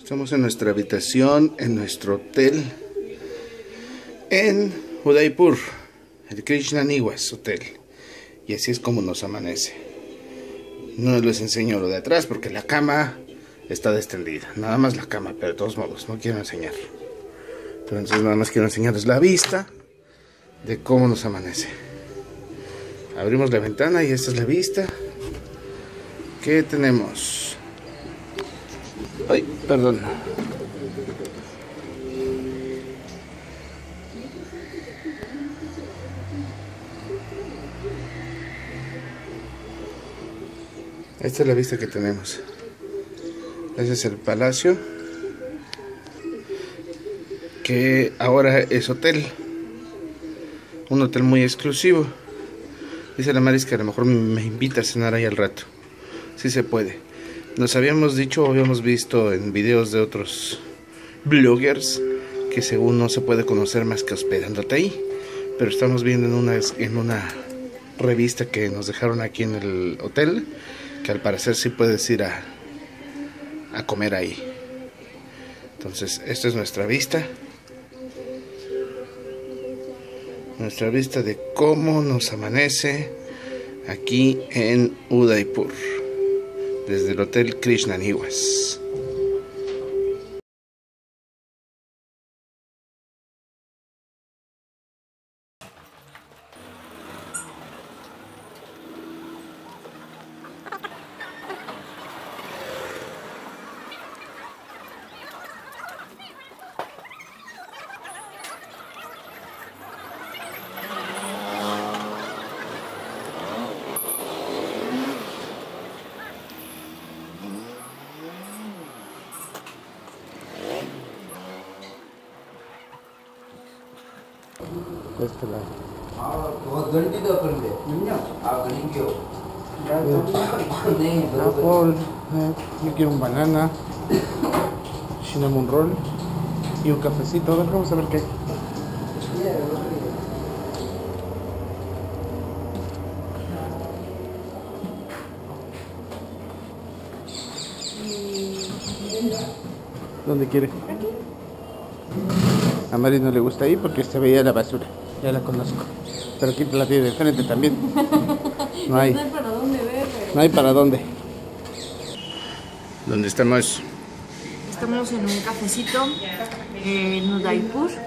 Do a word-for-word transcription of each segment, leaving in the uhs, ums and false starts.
Estamos en nuestra habitación, en nuestro hotel, en Udaipur, el Krishna Niwas Hotel. Y así es como nos amanece. No les enseño lo de atrás porque la cama está extendida. Nada más la cama, pero de todos modos, no quiero enseñar. Entonces nada más quiero enseñarles la vista de cómo nos amanece. Abrimos la ventana y esta es la vista que tenemos. Ay, perdón. Esta es la vista que tenemos. Ese es el palacio, que ahora es hotel. Un hotel muy exclusivo. Dice la Maris que a lo mejor me invita a cenar ahí al rato. Sí se puede. Nos habíamos dicho, habíamos visto en videos de otros bloggers que según no se puede conocer más que hospedándote ahí. Pero estamos viendo en una, en una revista que nos dejaron aquí en el hotel que al parecer sí puedes ir a, a comer ahí. Entonces, esta es nuestra vista. Nuestra vista de cómo nos amanece aquí en Udaipur, desde el Hotel Krishna Niwas. Este lado. Apple, eh, yo quiero un banana, cinnamon roll y un cafecito. A ver, vamos a ver qué hay. ¿Dónde quiere? A Mari no le gusta ahí porque se veía la basura. Ya la conozco. Pero aquí la tiene de frente también. No hay. No hay para dónde ver. Pero... No hay para dónde. ¿Dónde estamos? Estamos en un cafecito en Udaipur. Uh-huh.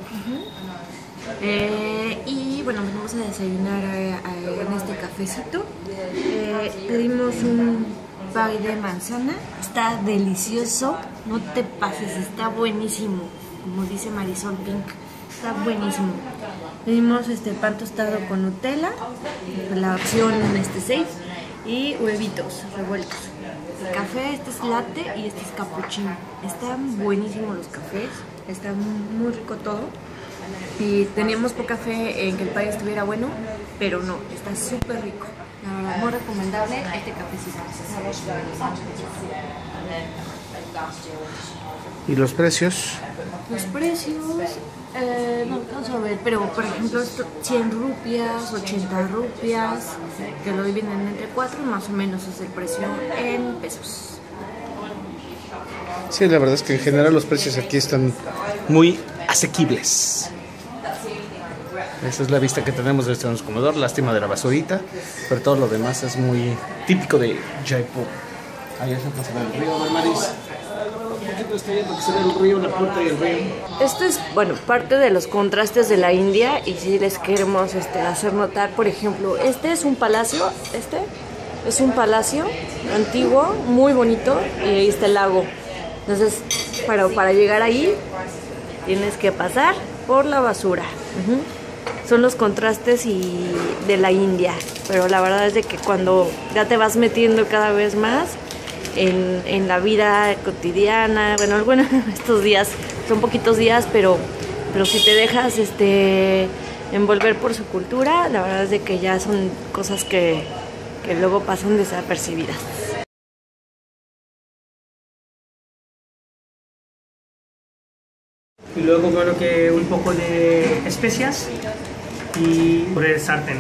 eh, y bueno, venimos a desayunar a, a, en este cafecito. Eh, pedimos un pie de manzana. Está delicioso. No te pases, está buenísimo. Como dice Marisol Pink, está buenísimo. Pedimos este pan tostado con Nutella, la opción este seis, y huevitos revueltos. El café, este es latte y este es cappuccino. Están buenísimos los cafés, está muy rico todo. Y teníamos poca fe en que el pie estuviera bueno, pero no, está súper rico. La verdad, muy recomendable este cafecito. ¿Y los precios? Los precios, eh, no alcanzo a ver, pero por ejemplo cien rupias, ochenta rupias, que lo dividen entre cuatro, más o menos es el precio en pesos. Sí, la verdad es que en general los precios aquí están muy asequibles. Esa es la vista que tenemos desde nuestro comedor, lástima de la basurita, pero todo lo demás es muy típico de Jaipur. Ahí se pasa el río, ¿no, Maris? Estoy viendo que se ve el río, la puerta y el río. Esto es, bueno, parte de los contrastes de la India, y si les queremos este, hacer notar, por ejemplo, este es un palacio, este es un palacio antiguo, muy bonito, y ahí está el lago. Entonces, para, para llegar ahí, tienes que pasar por la basura. Uh-huh. Son los contrastes y de la India, pero la verdad es de que cuando ya te vas metiendo cada vez más En, en la vida cotidiana, bueno, bueno, estos días son poquitos días, pero, pero si te dejas este, envolver por su cultura, la verdad es de que ya son cosas que, que luego pasan desapercibidas. Y luego bueno que un poco de especias y por el sartén.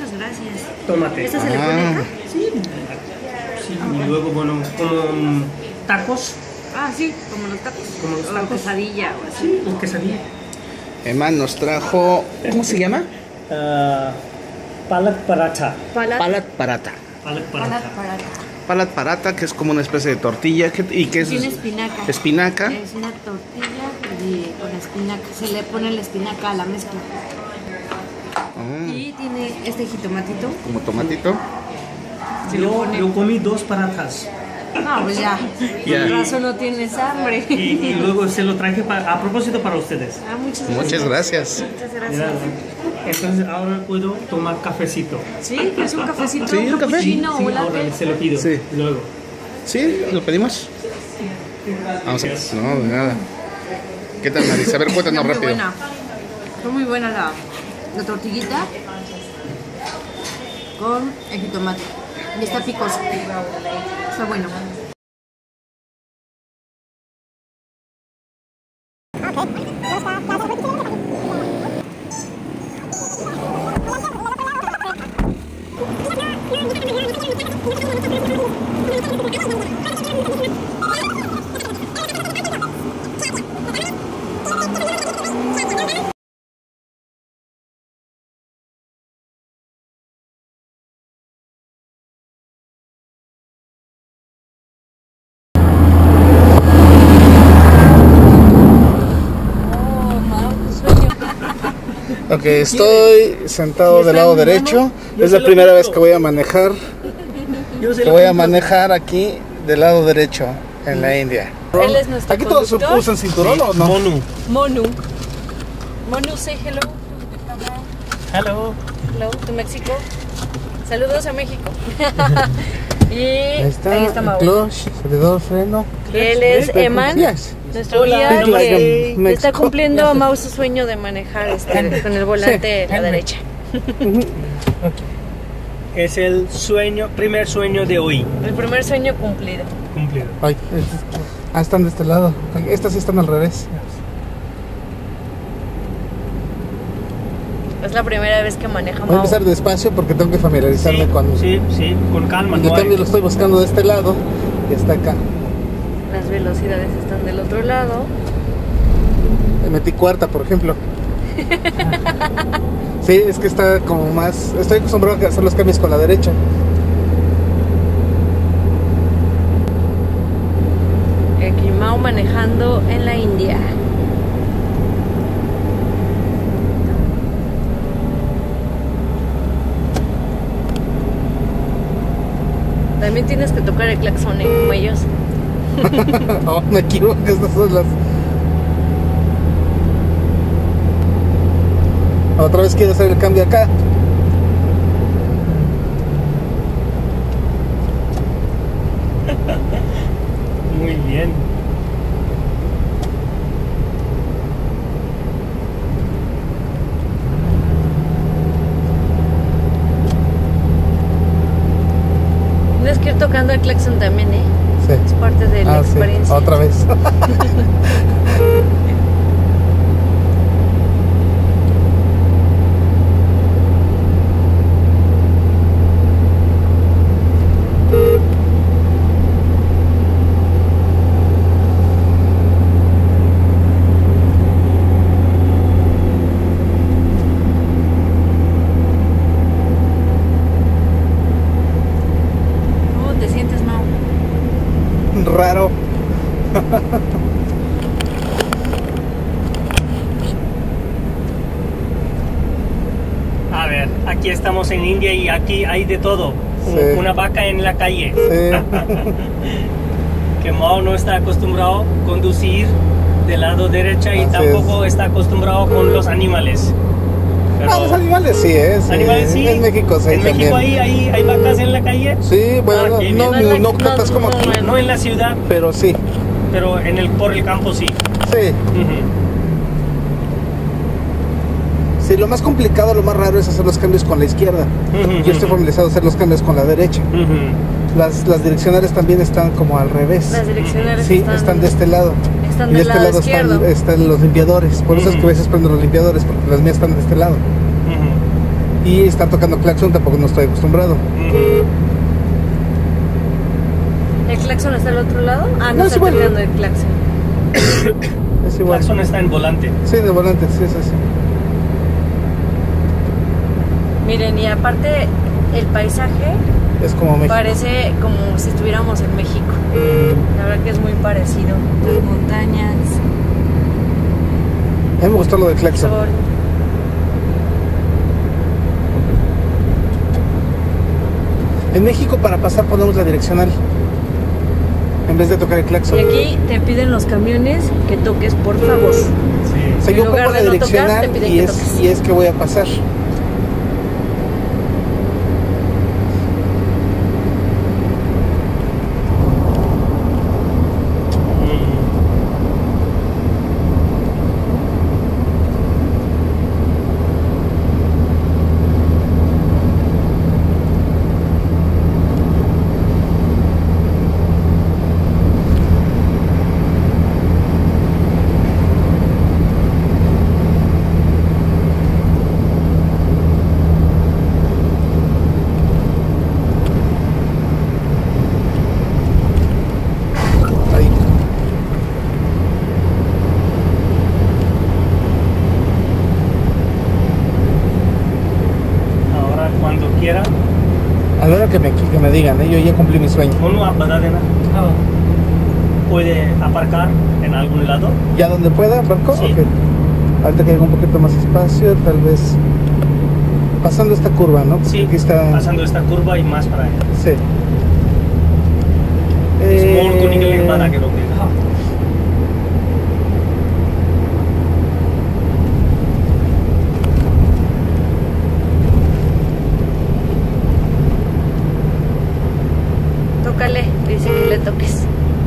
muchas gracias. Tomate. ¿Esta se le pone acá? Sí. Sí, y luego, bueno, como um, tacos. Ah, sí, como los tacos. Como los O tacos. quesadilla o así. Sí, un quesadilla. Emma nos trajo, ¿cómo se llama? Uh, palak paratha. Palat, Palat parata. Palak palat paratha. parata. Palat parata, que es como una especie de tortilla que, y que es Tiene espinaca. espinaca. Es una tortilla y con espinaca. Se le pone la espinaca a la mezcla. Ah, Y tiene este jitomatito. como tomatito. Se le Yo, pone. yo comí dos paratas. No, pues ya. Ya. Por razón no tienes hambre. Y, y luego se lo traje pa- a propósito para ustedes. Ah, muchas gracias. Muchas gracias. Muchas De gracias. nada. Entonces ahora puedo tomar cafecito. Sí, es un cafecito, Sí, un un café. cappuccino Sí, o un ahora latte. se lo pido. Sí. Luego. ¿Sí? ¿Lo pedimos? Vamos a... No, de nada. ¿Qué tal, Marisa? A ver, cuéntanos Está muy rápido. buena. Está muy buena la, la tortillita con el jitomate. Y está picosa. Está bueno. Ok, estoy sentado del lado derecho. Es la primera vez que voy a manejar. Yo se Que lo voy a pido. manejar aquí del lado derecho en la India. Él es nuestro ¿Aquí todos conductor. usan cinturón o no? Monu. Monu. Monu, say hello. Hello. Hello to México. Saludos a México. y Ahí está, ahí está el Mau. clutch, acelerador, freno. Él es Eman, Yes. nuestro Hola. guía Big like que in está Mexico. cumpliendo a Mau su sueño de manejar este, con el volante a la derecha. Es el sueño, primer sueño de hoy. El primer sueño cumplido. Cumplido. Ay, este- ah, están de este lado. Estas sí están al revés. Es la primera vez que maneja Voy a Mau. empezar despacio porque tengo que familiarizarme Sí, con... sí, sí, con calma. En no hay- cambio lo estoy buscando de este lado y está acá. Las velocidades están del otro lado. Le metí cuarta, por ejemplo. Sí, es que está como más... Estoy acostumbrado a hacer los cambios con la derecha. Aquí Mau manejando en la India. También tienes que tocar el claxon, ¿eh? Como ellos. No, me equivoco, estas son las... Otra vez quiero hacer el cambio acá. Muy bien. Tienes que ir tocando el claxon también, ¿eh? Sí. Es parte de la Ah, sí, experiencia. otra vez. ¿Cómo te sientes, Mau? Raro. A ver, aquí estamos en India y aquí hay de todo. Sí. Una vaca en la calle. Sí. Que Mao no está acostumbrado a conducir del lado derecha y Así tampoco está acostumbrado con los animales. Pero- Ah, los animales sí, ¿eh? Sí. animales sí. En México sí En también. México hay, hay, hay vacas en la calle. Sí, bueno, Ah, qué no, bien. no, no, No, tantas como no, aquí, no, No en la ciudad, pero sí. pero en el, por el campo sí. Sí. Ujú. Sí, lo más complicado, lo más raro es hacer los cambios con la izquierda. Ujú, Yo estoy ujú. familiarizado a hacer los cambios con la derecha. Ujú. Las, las direccionales también están como al revés. Las direccionales Sí, están, están de este lado. están Y de del este lado lado izquierdo. están, están los limpiadores. Por eso es que a Ujú. veces prendo los limpiadores, porque las mías están de este lado. Ujú. Y está tocando claxon, tampoco no estoy acostumbrado. Ujú. ¿El claxon está al otro lado? Ah, no, No, es está igual. tocando el claxon. Es El igual. claxon está en volante. Sí, de volante, sí, es así. Miren, y aparte el paisaje Es como México. parece como si estuviéramos en México. Mm. La verdad que es muy parecido. Las montañas, A mí me gustó lo del el claxon. sol. En México para pasar ponemos la direccional en vez de tocar el claxon. Y aquí te piden los camiones que toques, por favor. Sí. O sea, en yo lugar pongo la de no tocar, direccional te piden y que es, toques. y es que voy a pasar. Ahí. Ahora, cuando quiera, A la hora que me, que me digan, ¿eh? Yo ya cumplí mi sueño. uno आप बता देना puede aparcar en algún lado. ¿Ya donde pueda, Marco? Sí. Ok. Ahorita que haya un poquito más espacio, tal vez pasando esta curva, ¿no? Porque Sí, aquí está. pasando esta curva y más para allá. Sí. Small को निकलने के बाद Eh, आगे रोकेगा. Tócale, dice que le toques.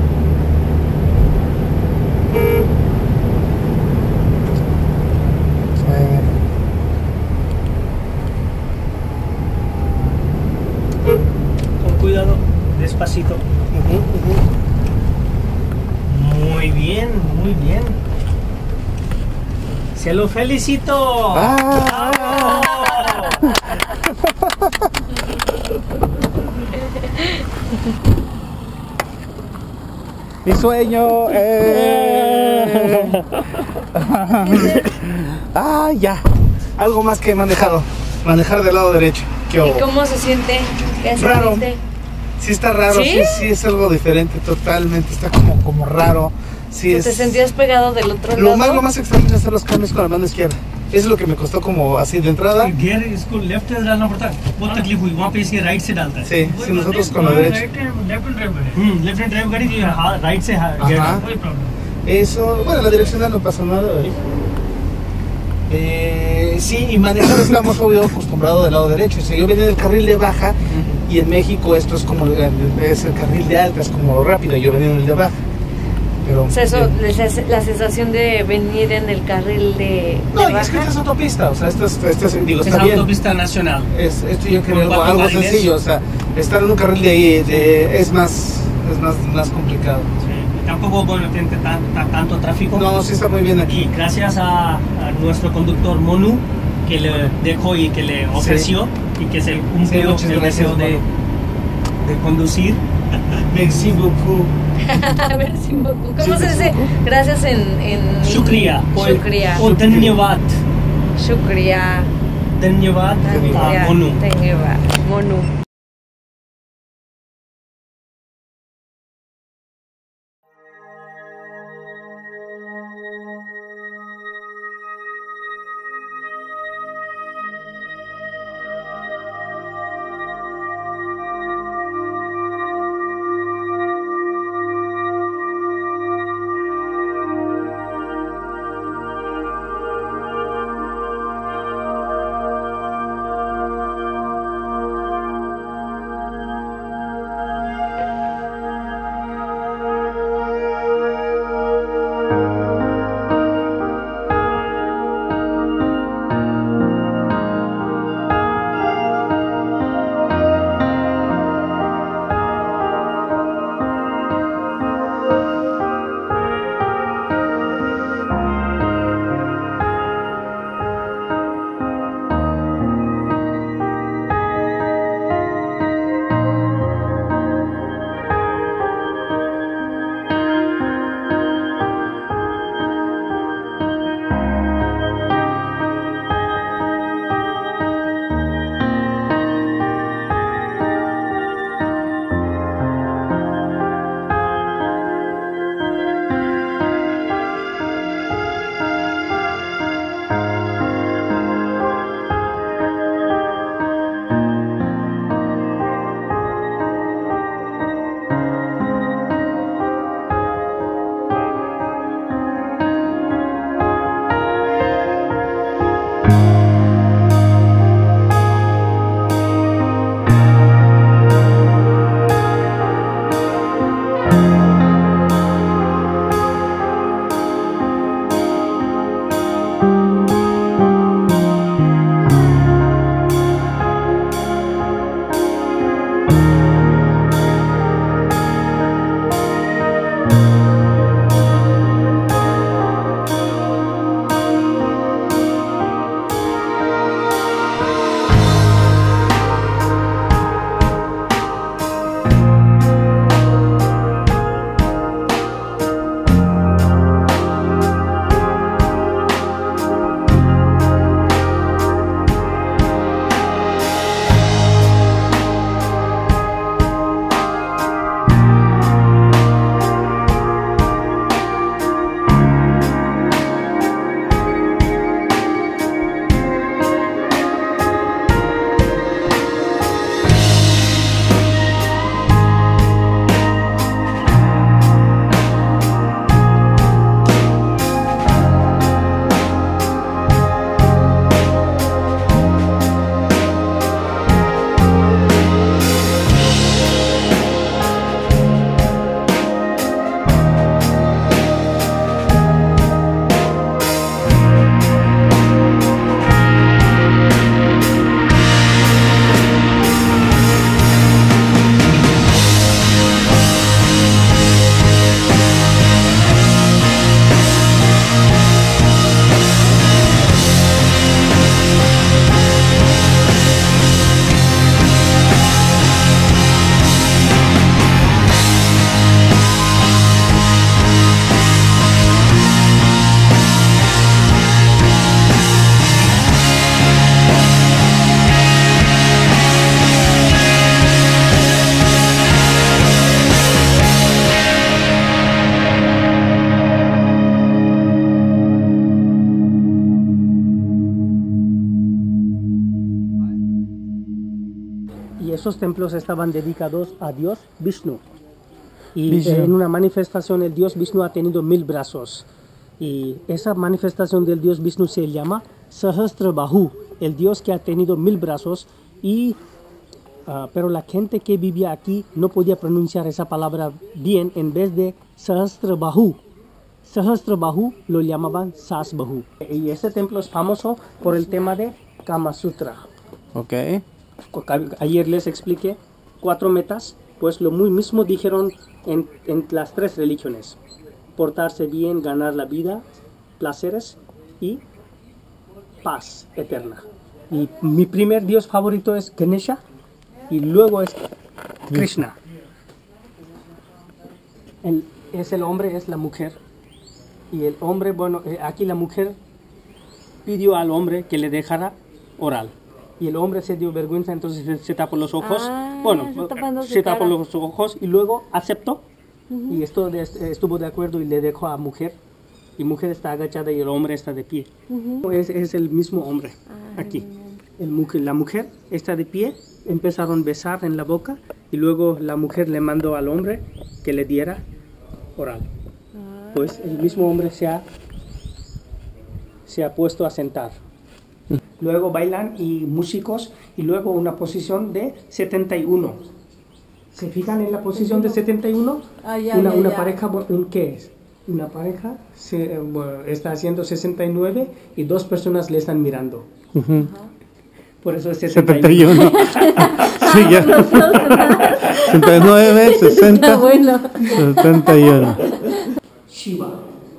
eh, Con cuidado, despacito. ujú, ujú. Muy bien, muy bien. Se lo felicito. Ah. ¡Bravo! Mi sueño. Eh. Ah, ya. Algo más que manejado. Manejar del lado derecho. ¿Qué ¿Y hubo? cómo se siente? ¿Qué se Raro. siente? Sí está raro, ¿Sí? ¿Sí? sí, es algo diferente totalmente, está como, como raro. Sí, es... ¿Te sentías pegado del otro Lo lado? más, lo más extraño es hacer los cambios con la mano izquierda. Es lo que me costó como así de entrada. Gear इसको left से डालना पड़ता है बहुत तकलीफ हुई वहाँ पे इसके राइट से डालता है Sí, sí, nosotros con la derecha. हम्म लेफ्ट हैंड ड्राइव गाड़ी की राइट से गियर Ajá. कोई problem Eso, bueno, la direccional no pasa nada. ¿eh? Eh, sí, y manejar estamos obvio acostumbrado del lado derecho. O sea, yo venía del carril de baja y en México esto es como es el carril de alta, es como rápido. Yo venía en el de baja. Pero, O sea, eso, eh, la la sensación de venir en el carril de, no, de y es que baja. esta es autopista, o sea, esto es, esto es- digo, es está bien. autopista nacional Es, esto yo creo Con algo, cuatro algo carriles. sencillo, o sea, estar en un carril de ahí de- es más es más, más complicado. sí. Tampoco bueno, tiene tan- tan- tanto tráfico No, sí está muy bien y aquí. gracias a, a nuestro conductor Monu que le dejó y que le ofreció y que se Sí, cumplió muchas el gracias, deseo de, Monu. de conducir. Merci beaucoup. A ver si me- ¿Cómo se dice? Gracias en... en शुक्रिया Shukriya. o धन्यवाद Shukriya. धन्यवाद Shukriya. a Monu. Dhanyavad. Monu. y esos templos estaban dedicados a Dios Vishnu. Y Vishnu. eh, en una manifestación el Dios Vishnu ha tenido mil brazos. Y esa manifestación del Dios Vishnu se llama Sahasrabahu, el Dios que ha tenido mil brazos. Y, uh, pero la gente que vivía aquí no podía pronunciar esa palabra bien. En vez de Sahasrabahu, Sahasrabahu lo llamaban Sasbahu. Y ese templo es famoso por el tema de Kama Sutra. Ok. Ayer les expliqué cuatro metas, pues lo muy mismo dijeron en, en las tres religiones: portarse bien, ganar la vida, placeres y paz eterna. Y mi primer dios favorito es Ganesha y luego es Krishna. El, es el hombre, es la mujer. Y el hombre, bueno, eh, aquí la mujer pidió al hombre que le dejara oral. Y el hombre se dio vergüenza, entonces se, se tapó los ojos. Ah, bueno, está tapando su se tapó cara. los ojos y luego aceptó. Uh-huh. Y esto de, estuvo de acuerdo y le dejó a mujer. Y mujer está agachada y el hombre está de pie. Uh-huh. es, es el mismo hombre ah, aquí. El mujer, la mujer está de pie, empezaron a besar en la boca y luego la mujer le mandó al hombre que le diera oral. Ah. Pues el mismo hombre se ha, se ha puesto a sentar. Luego bailan y músicos y luego una posición de setenta y uno. ¿Se fijan en la posición de setenta y uno? Ah, ya, una ya, una ya. pareja, ¿qué es? Una pareja se, bueno, está haciendo sesenta y nueve y dos personas le están mirando. Uh-huh. Por eso es setenta y uno. Sí, ya. setenta y nueve, sesenta, bueno. setenta y uno. Shiva.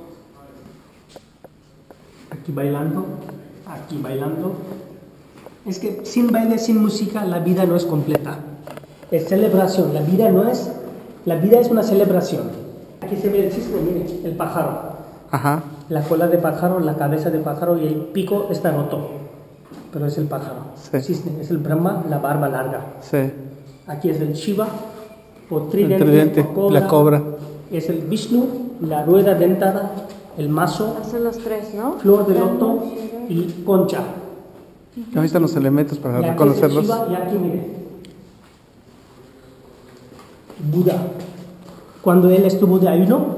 Aquí bailando, aquí bailando. Es que sin baile, sin música, la vida no es completa. Es celebración, la vida no es... La vida es una celebración. Aquí se ve el cisne, mire, el pájaro. Ajá. La cola de pájaro, la cabeza de pájaro y el pico está roto. Pero es el pájaro. Sí. Cisne, es el Brahma, la barba larga. Sí. Aquí es el Shiva, o tridente, El tridente, o cobra. la cobra. Es el Vishnu, la rueda dentada, el mazo, Son los tres, ¿no? flor de loto y concha. Ahí están los elementos para Y aquí reconocerlos. es el Shiva, y aquí mire, Buda. Cuando él estuvo de ayuno,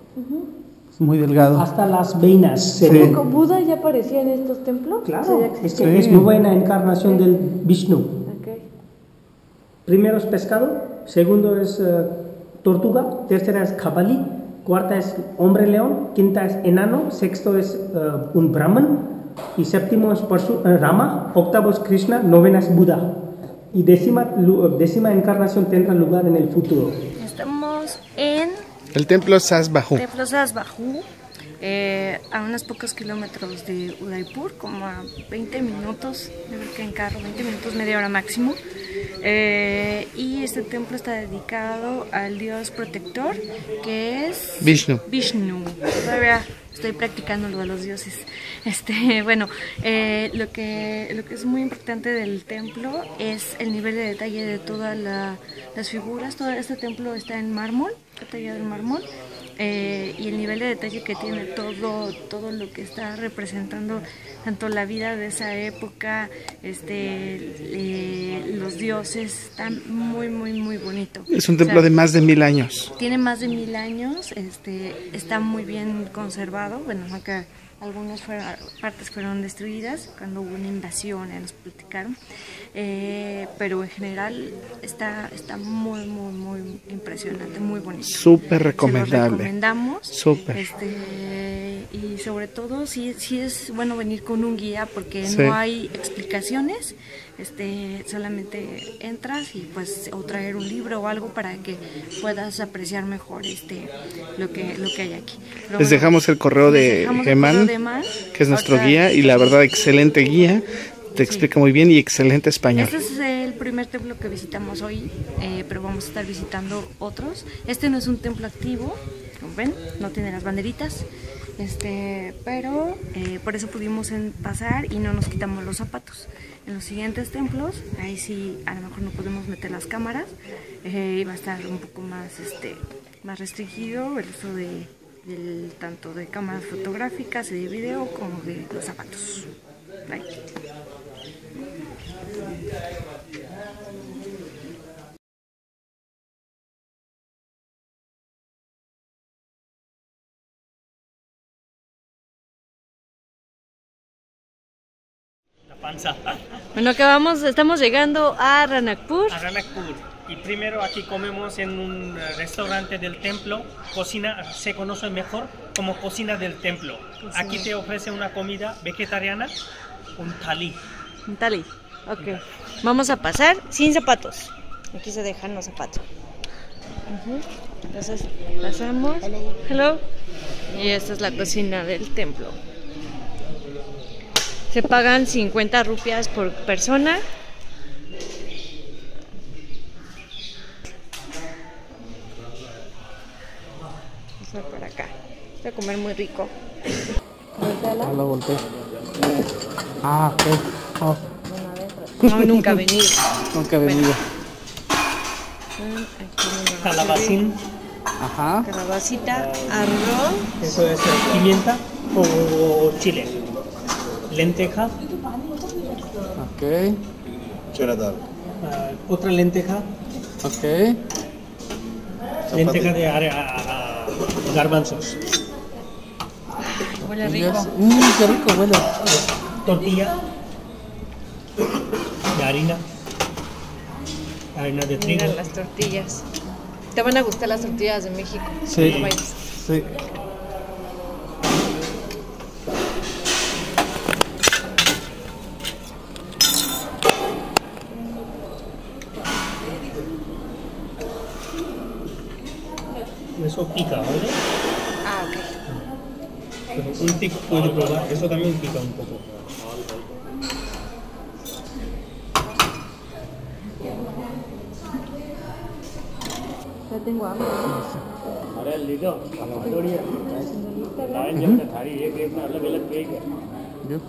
Es muy delgado. hasta las veinas se Sí. ven. ¿Con Buda ya aparecía en estos templos? Claro, Sí, ya es existía. que Sí. es muy buena encarnación del Vishnu. Ok. Primero es pescado, segundo es uh, tortuga, tercera es cabali, cuarta es hombre león, quinta es enano, sexto es uh, un brahman y séptimo es Parsu, uh, Rama, octavo es Krishna, novena es Buda y décima, décima encarnación tendrá lugar en el futuro. Estamos en El templo Sasbahu. Templo Sasbahu, eh, a unos pocos kilómetros de Udaipur, como a veinte minutos, yo creo que en carro, veinte minutos, media hora máximo. Eh, y este templo está dedicado al dios protector, que es Vishnu. Vishnu. Todavía estoy practicando lo de los dioses. Este, bueno, eh, lo que lo que es muy importante del templo es el nivel de detalle de todas la, las figuras. Todo este templo está en mármol, está tallado en mármol. Eh, y el nivel de detalle que tiene todo todo lo que está representando tanto la vida de esa época, este eh, los dioses, está muy muy muy bonito. Es un templo O sea, de más de mil años. tiene más de mil años, este está muy bien conservado, bueno, aunque algunas fueron, partes fueron destruidas cuando hubo una invasión, ya nos platicaron, eh, pero en general está, está muy, muy, muy impresionante, muy bonito. Súper Se lo recomendable. recomendamos. Súper. Este, y sobre todo, sí, sí es bueno venir con un guía porque Sí. no hay explicaciones, este, solamente entras y pues o traer un libro o algo para que puedas apreciar mejor este lo que lo que hay aquí. Pero Les bueno, dejamos el correo les de dejamos el Germán, correo de Eman. que es nuestro Ahorita- guía, y la verdad, excelente guía. Te explica muy bien y excelente español. Este es el primer templo que visitamos hoy, eh, pero vamos a estar visitando otros. Este no es un templo activo, como ven, no tiene las banderitas, este, pero eh, por eso pudimos en- pasar y no nos quitamos los zapatos. En los siguientes templos, ahí sí, a lo mejor no podemos meter las cámaras, eh, y va a estar un poco más, este, más restringido el uso de, del, tanto de cámaras fotográficas y de video como de los zapatos. Bye. Panza. Bueno, acabamos, estamos llegando a Ranakpur. A Ranakpur. Y primero aquí comemos en un restaurante del templo. Cocina, se conoce mejor como cocina del templo. Cocina. Aquí te ofrece una comida vegetariana, un thali. Un thali, ok. Vamos a pasar sin zapatos. Aquí se dejan los zapatos. Uh-huh. Entonces pasamos. Hello. Hello. Y esta es la cocina del templo. Se pagan cincuenta rupias por persona. Vamos a ver por acá. Voy a comer muy rico. Ah, la volteé. Ah, ok. Oh. No, nunca he venido. Nunca he venido. Calabacín. Ajá. Calabacita, arroz. Eso es pimienta o chile. Lenteja. Ok. Uh, otra lenteja. Ok. Lenteja de a, a, a garbanzos. Huele rico. Mmm, qué rico huele. Tortilla de harina. Harina de trigo. Mira las tortillas. Te van a gustar las tortillas de México. Sí. No vayas. Sí. Eso pica, ¿vale? Ah, ok. Pero un tic puede probar, eso también pica un poco. Ya tengo hambre. Yo.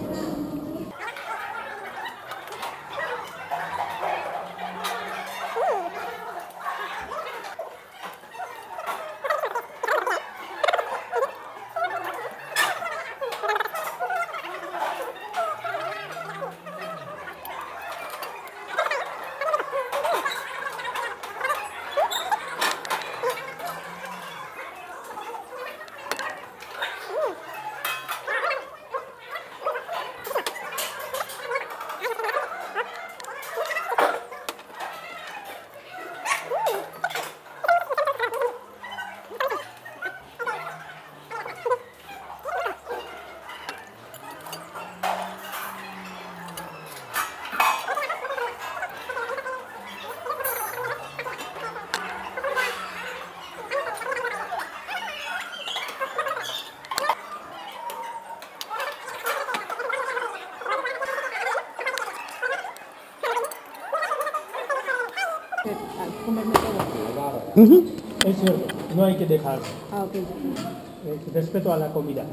Uh-huh. Es cierto, no hay que dejar. Ah, ok. Es respeto a la comida.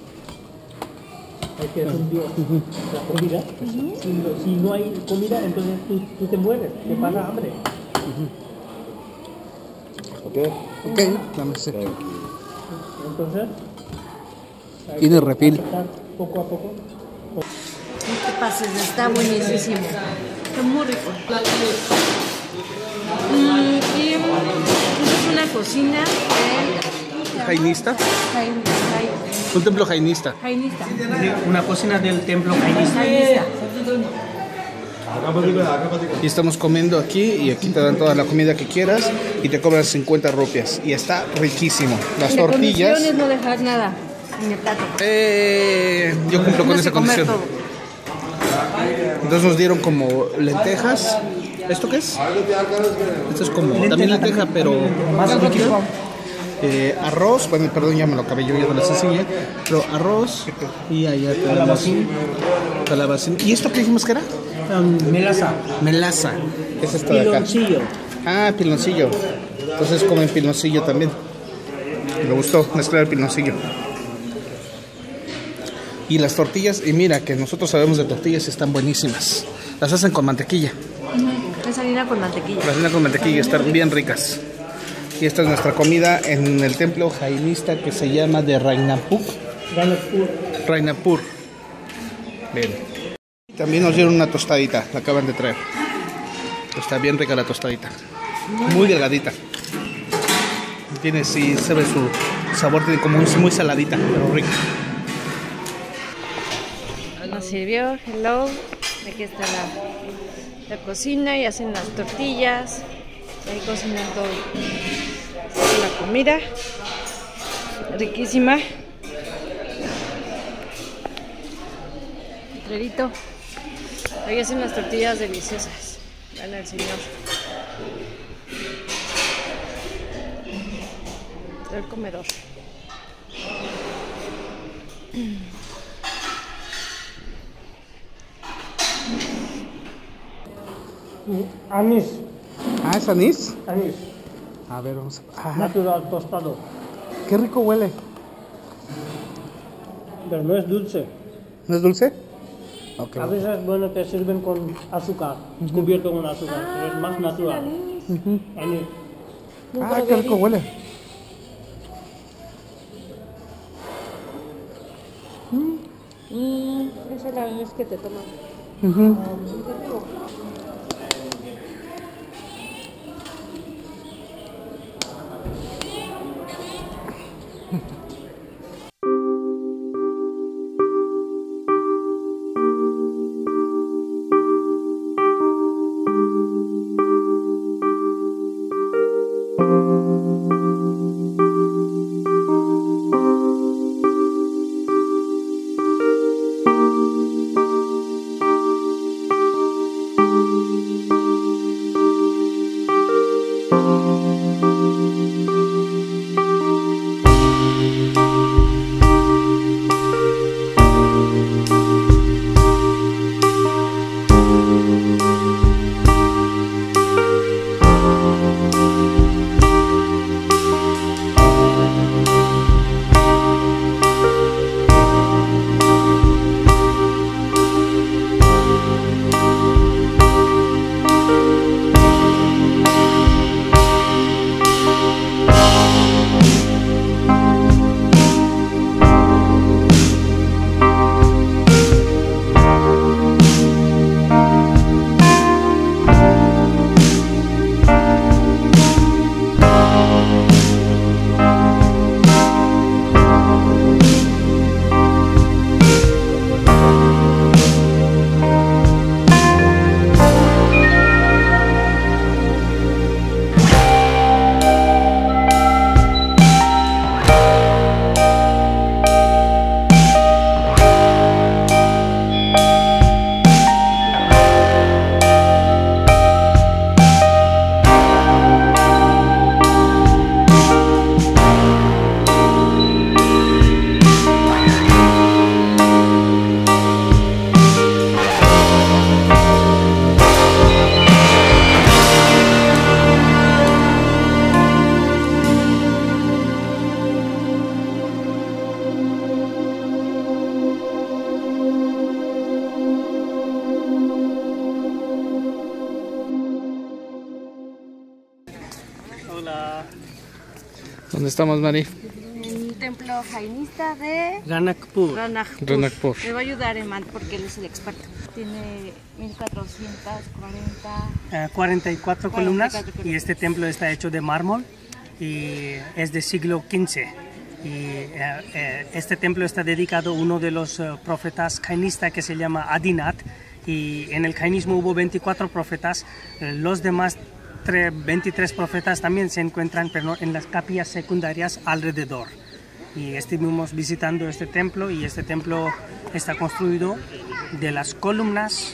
Hay que rendir uh-huh. la comida. Uh-huh. Si, no, si no hay comida, entonces tú, tú te mueres, te pasa hambre. Uh-huh. Ok. Ok, dame ese. Entonces, tiene refil. Poco a poco. No te pases, está buenísimo. Está muy rico. Mm, y es una cocina de... ¿Jainista? Jain, jain, Un templo jainista. jainista. Una cocina del templo jainista. Jainista. Y estamos comiendo aquí y aquí te dan toda la comida que quieras y te cobran cincuenta rupias y está riquísimo. Las La tortillas. condición es no dejar nada en el plato. Eh, yo cumplo con Tienes esa que comer condición. todo. Entonces nos dieron como lentejas. ¿Esto qué es? Esto es como también lenteja, pero más líquido. Eh, arroz, bueno, perdón, ya me lo acabé yo, ya no les enseñé. Pero arroz y allá tenemos calabacín. ¿Y esto qué dijimos que era? Um, melaza. Melaza. Es esto de acá. Piloncillo. Ah, piloncillo. Entonces comen piloncillo también. Me gustó mezclar el piloncillo. Y las tortillas, y mira que nosotros sabemos de tortillas y están buenísimas. Las hacen con mantequilla. Uh-huh. Es harina con mantequilla. La harina con mantequilla, están bien ricas. Y esta es nuestra comida en el templo jainista que se llama de Rainapur. Ranakpur. Rainapur. Bien. También nos dieron una tostadita, la acaban de traer. Está bien rica la tostadita. Muy delgadita. Tiene, sí, se ve su sabor, tiene como muy, muy saladita, pero rica. nos sirvió, hello. Aquí está la, la cocina y hacen las tortillas. Ahí cocinan todo. La comida. Riquísima. Letrerito. Ahí hacen las tortillas deliciosas. Vean al señor. El comedor. Anís. Ah, ¿es anís? Anís. A ver, vamos a... Ajá. Natural tostado. Qué rico huele. Pero no es dulce. ¿No es dulce? Ok. A veces, bueno, te sirven con azúcar, cubierto con azúcar, pero es más natural. Uh-huh. Anís. Ah, qué rico huele. Mm, esa es la anís que te tomas. Uh-huh. Hola. ¿Dónde estamos, Mari? El templo jainista de Ranakpur. Ranakpur. Ranakpur. Me va a ayudar Emant porque él es el experto. Tiene mil cuatrocientas cuarenta. Eh, cuarenta y cuatro columnas cuarenta y cuatro y este templo está hecho de mármol y es del siglo quince. Y eh, eh, este templo está dedicado a uno de los uh, profetas jainistas que se llama Adinath, y en el jainismo hubo veinticuatro profetas. Eh, los demás veintitrés profetas también se encuentran, pero en las capillas secundarias alrededor. Y estuvimos visitando este templo, y este templo está construido de las columnas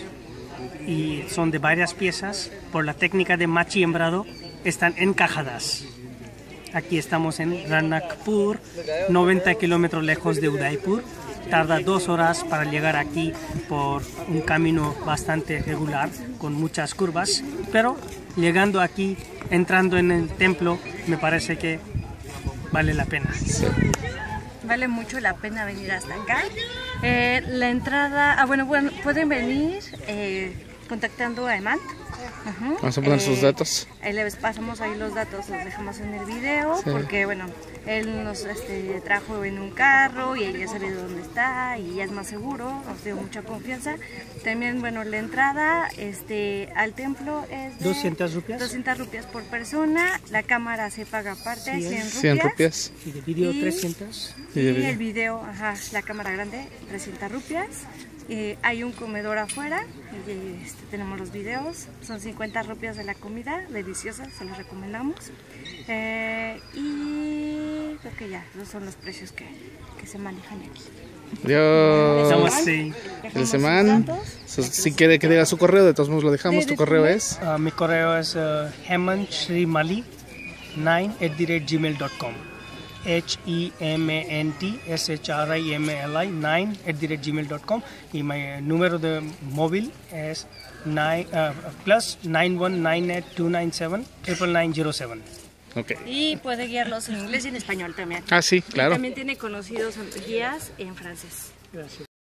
y son de varias piezas. Por la técnica de machiembrado están encajadas. Aquí estamos en Ranakpur, noventa kilómetros lejos de Udaipur. Tarda dos horas para llegar aquí por un camino bastante regular, con muchas curvas, pero llegando aquí, entrando en el templo, me parece que vale la pena. Sí. Vale mucho la pena venir hasta acá. Eh, la entrada, ah, bueno, bueno, pueden venir eh, contactando a Emant. Uh-huh. Vamos a poner eh, sus datos. Ahí les pasamos ahí los datos, los dejamos en el video, sí. Porque bueno, él nos este, trajo en un carro y él ya sabe dónde está y ya es más seguro, nos dio mucha confianza. También, bueno, la entrada este, al templo es de doscientas rupias. doscientas rupias por persona, la cámara se paga aparte, cien rupias. cien rupias. Y de video y, trescientas. Y, y el video, ajá, la cámara grande, trescientas rupias. Eh, hay un comedor afuera y este, tenemos los videos, son cincuenta rupias de la comida, deliciosa, se los recomendamos. Eh, y creo que ya, esos son los precios que, que se manejan aquí. Dios. El semán. Si quiere que diga su correo, de todos modos lo dejamos. ¿Tu correo es? Uh, mi correo es uh, hemant shrimali nine at the rate gmail dot com. H E M A N T S H R I M L I nine at the rate gmail dot com y mi número de móvil es nine, uh, plus nine one nine eight two nine seven triple nine zero seven. Okay. Y puede guiarlos en inglés y en español también. Ah, sí, claro. Y también tiene conocidos guías en francés. Gracias.